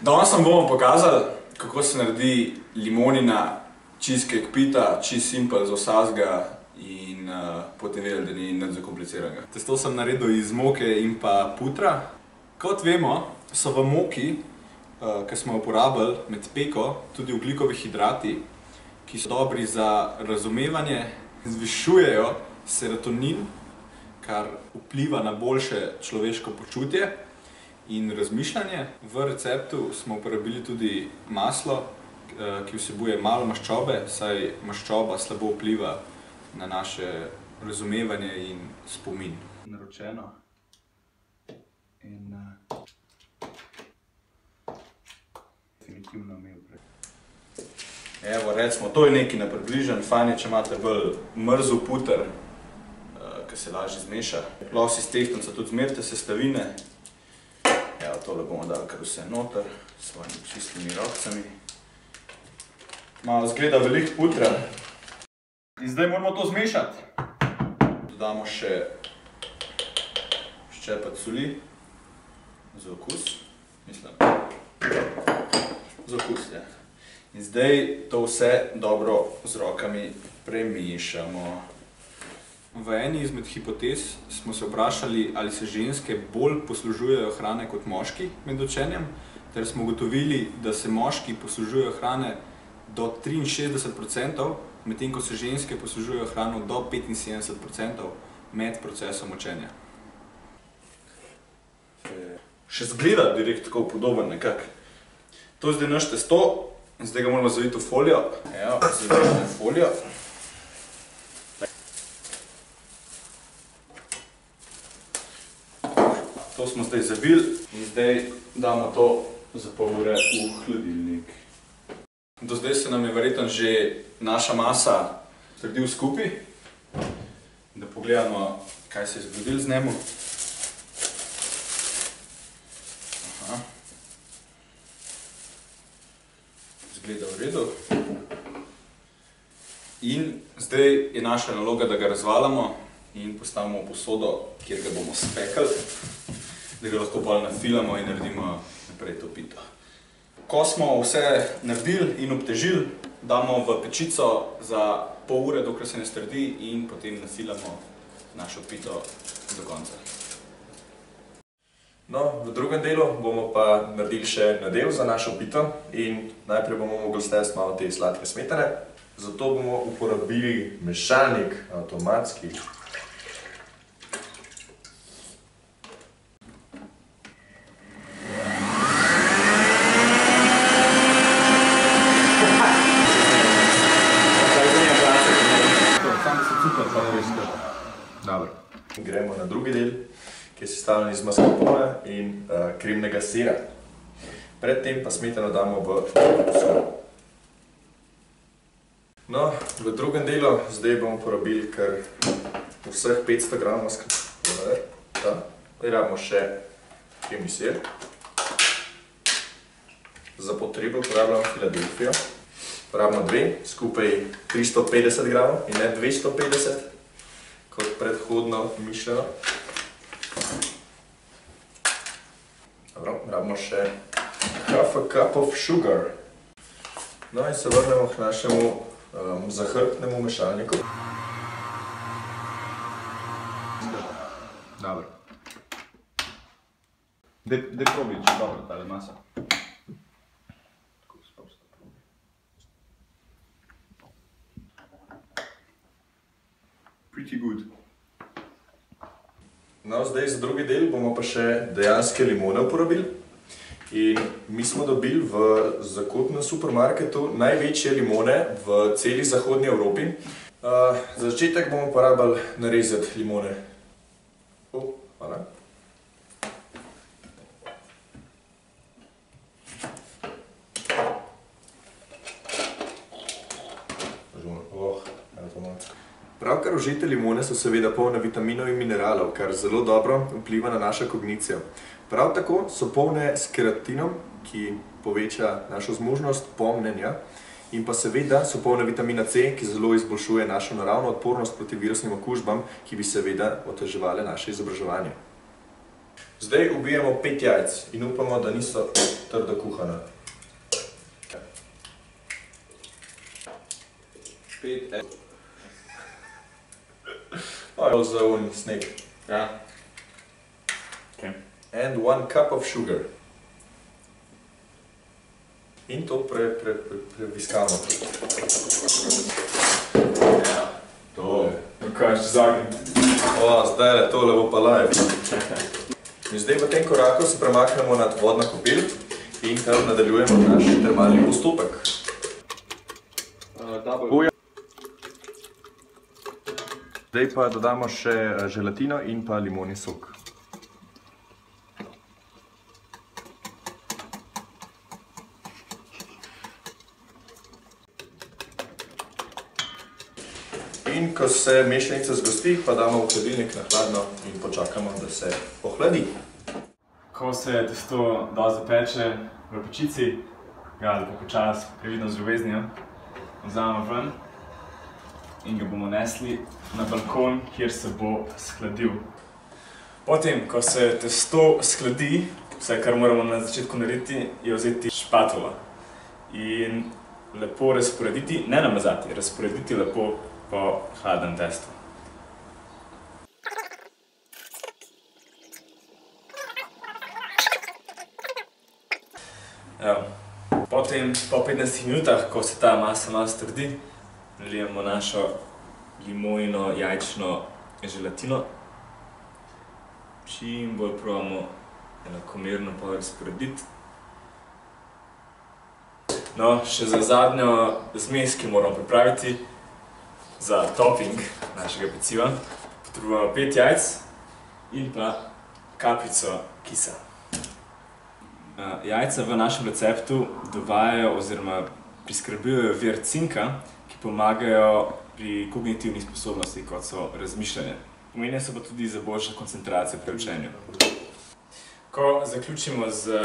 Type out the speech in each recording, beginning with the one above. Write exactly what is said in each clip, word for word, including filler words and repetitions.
Danes vam bomo pokazali, kako se naredi limonina cheesecake pita, čisto simpel za vsakega in uh, potem vedeli, da ni nič zakompliciranega. Testo sem naredil iz moke in pa putra. Kot vemo, so v moki, uh, ki smo jo uporabili med peko, tudi ogljikovi hidrati, ki so dobri za razumevanje, zvišujejo serotonin, kar vpliva na boljše človeško počutje in razmišljanje. V receptu smo uporabili tudi maslo, ki vsebuje malo maščobe, saj maščoba slabo vpliva na naše razumevanje in spomin. Naročeno. In definitivno imel prej. Evo, recimo, to je nekaj na približen, fajn je, če imate bolj mrzel puter, ki se lažje zmeša. Lahko si s tehtnico tudi zmerite sestavine. Evo, tole bomo dali kar vse noter, s svojimi čistimi rokcami. Malo zgleda veliko putra. In zdaj moramo to zmešati. Dodamo še ščepec soli za okus, mislim, za okus, ja. In zdaj to vse dobro z rokami premešamo. V eni izmed hipotez smo se vprašali, ali se ženske bolj poslužujejo hrane kot moški med učenjem, ter smo ugotovili, da se moški poslužujejo hrane do triinšestdeset procentov, medtem ko se ženske poslužujejo hrano do petinsedemdeset procentov med procesom učenja. Še zgleda direkt tako podoben nekak. To je zdaj naš testo, zdaj ga moramo zaviti v folijo. Evo, zavijemo v folijo. To smo zdaj zavili in zdaj damo to za pol ure v hladilnik. Do zdaj se nam je verjetno že naša masa sredil skupaj, da pogledamo, kaj se je zgodilo z njemu. Aha. Zgleda v redu. In zdaj je naša naloga, da ga razvalamo in postavimo v posodo, kjer ga bomo spekali, da ga lahko bolj nafilamo in naredimo naprej to pito. Ko smo vse naredili in obtežili, damo v pečico za pol ure, dokler se ne strdi, in potem nafilamo našo pito do konca. No, v drugem delu bomo pa naredili še nadev za našo pito in najprej bomo mogli stesti malo te sladke smetane. Zato bomo uporabili mešalnik avtomatski. Gremo na drugi del, ki je sestavljen iz mascarpone in uh, kremnega sira. Predtem pa smetano damo v posod. No, v drugem delu zdaj bomo porabili kar vseh petsto gramov mascarpone. Zdaj rabimo še kremni sir. Za potrebo uporabljamo Filadelfijo. Porabimo dve, skupaj tristo petdeset gramov in ne dvesto petdeset. Kot predhodno mišljeno. Dobro, rabimo še half a cup of sugar. No in se vrnemo k našemu um, zahrbtnemu mešalniku. Dobro. Daj probi, če dobro tale masa. Pretty good. No, zdaj za drugi del bomo pa še dejanske limone uporabili. In mi smo dobili v zakupnem supermarketu največje limone v celi zahodni Evropi. Uh, za začetek bomo porabili narezati limone. Oh, hvala. Pravkar užite limone so seveda polne vitaminov in mineralov, kar zelo dobro vpliva na našo kognicijo. Prav tako so polne s keratinom, ki poveča našo zmožnost pomnenja, in pa seveda so polne vitamina C, ki zelo izboljšuje našo naravno odpornost proti virusnim okužbam, ki bi seveda oteževale naše izobraževanje. Zdaj ubijemo pet jajc in upamo, da niso trdo kuhana. Pet jajc. Oh, za un sneg. Ja. Okay. And one cup of sugar. In to pre, pre, pre, previskamo. Ja, to. Kaj še zagnit? O, zdaj je tole bo pa live. In zdaj v tem koraku se premaknemo nad vodna kopel in tam nadaljujemo naš termalni postopek. Zdaj pa dodamo še želatino in pa limoni sok. In ko se mešanica zgosti, pa damo v hladilnik na hladno in počakamo, da se ohladi. Ko se testo dosti zapeče v pečici, ga lepo počas, previdno z ljubeznijo, vzamemo ven in ga bomo nesli na balkon, kjer se bo shladil. Potem, ko se testo shladi, vse, kar moramo na začetku narediti, je vzeti špatulo in lepo razporediti, ne namazati, razporediti lepo po hladnem testu. Evo. Potem, po petnajstih minutah, ko se ta masa malo strdi, nalijemo našo limonino jajčno želatino. Čim bolj probamo enakomerno pa razporediti. No, še za zadnjo zmes, ki moramo pripraviti, za topping našega peciva, potrebujemo pet jajc in pa kapljico kisa. Jajca v našem receptu dovajajo oziroma priskrbljujejo vir cinka, ki pomagajo pri kognitivnih sposobnostih, kot so razmišljanje. Pomenijo se pa tudi za boljšo koncentracijo pri učenju. Ko zaključimo z,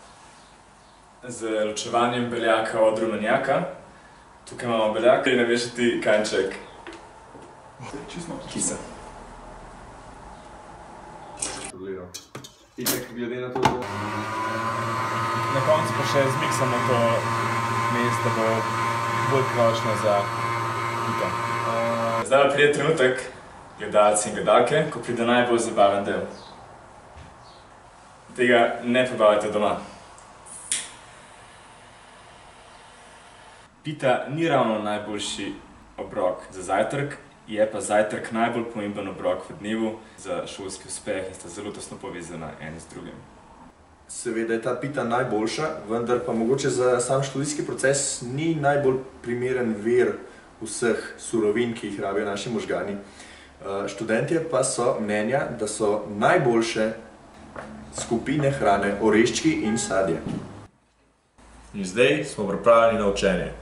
z ločevanjem beljaka od rumenjaka, tukaj imamo beljak in namešati kanček kisa. Itek, glede na to, da... Na koncu pa še zmiksamo to mes, da bo bolj kročno za pito. Zdaj pa pride trenutek, gledalci in gledalke, ko pride najbolj zabaven del. Tega ne pobavite doma. Pita ni ravno najboljši obrok za zajtrk, je pa zajtrk najbolj pomemben obrok v dnevu za šolski uspeh in sta zelo tesno povezana en z drugim. Seveda je ta pita najboljša, vendar pa mogoče za sam študijski proces ni najbolj primeren vir vseh surovin, ki jih rabijo naši možgani. Študentje pa so mnenja, da so najboljše skupine hrane oreščki in sadje. In zdaj smo pripravljeni na učenje.